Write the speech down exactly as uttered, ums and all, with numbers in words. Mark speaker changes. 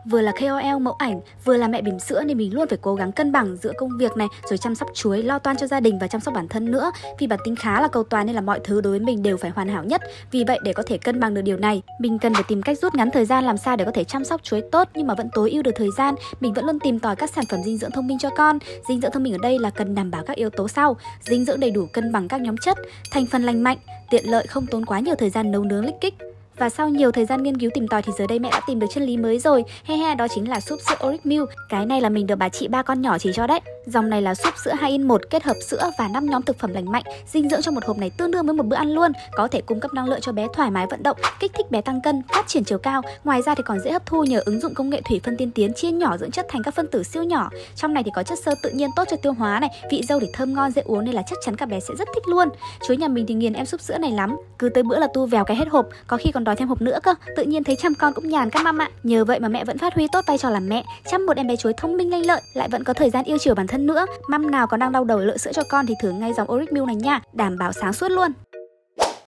Speaker 1: Vừa là ca o lờ mẫu ảnh, vừa là mẹ bỉm sữa nên mình luôn phải cố gắng cân bằng giữa công việc này, rồi chăm sóc chuối, lo toan cho gia đình và chăm sóc bản thân nữa. Vì bản tính khá là cầu toàn nên là mọi thứ đối với mình đều phải hoàn hảo nhất. Vì vậy để có thể cân bằng được điều này, mình cần phải tìm cách rút ngắn thời gian làm sao để có thể chăm sóc chuối tốt nhưng mà vẫn tối ưu được thời gian. Mình vẫn luôn tìm tòi các sản phẩm dinh dưỡng thông minh cho con. Dinh dưỡng thông minh ở đây là cần đảm bảo các yếu tố sau: dinh dưỡng đầy đủ, cân bằng các nhóm chất, thành phần lành mạnh, tiện lợi, không tốn quá nhiều thời gian nấu nướng lích kích. Và sau nhiều thời gian nghiên cứu tìm tòi thì giờ đây mẹ đã tìm được chân lý mới rồi. He he, đó chính là súp sữa Oric Milk. Cái này là mình được bà chị ba con nhỏ chỉ cho đấy. Dòng này là súp sữa hai in một kết hợp sữa và năm nhóm thực phẩm lành mạnh. Dinh dưỡng trong một hộp này tương đương với một bữa ăn luôn. Có thể cung cấp năng lượng cho bé thoải mái vận động, kích thích bé tăng cân, phát triển chiều cao. Ngoài ra thì còn dễ hấp thu nhờ ứng dụng công nghệ thủy phân tiên tiến, chia nhỏ dưỡng chất thành các phân tử siêu nhỏ. Trong này thì có chất xơ tự nhiên tốt cho tiêu hóa này, vị dâu thì thơm ngon dễ uống nên là chắc chắn các bé sẽ rất thích luôn. Chuối nhà mình thì nghiền em súp sữa này lắm, cứ tới bữa là tu vèo cái hết hộp, có khi còn đòi thêm hộp nữa cơ. Tự nhiên thấy chăm con cũng nhàn các măm ạ. Nhờ vậy mà mẹ vẫn phát huy tốt vai trò làm mẹ, chăm một em bé chuối thông minh lanh lợi, lại vẫn có thời gian yêu chiều bản thân nữa. Măm nào còn đang đau đầu lợ sữa cho con thì thử ngay dòng Oric Milk này nha, đảm bảo sáng suốt luôn.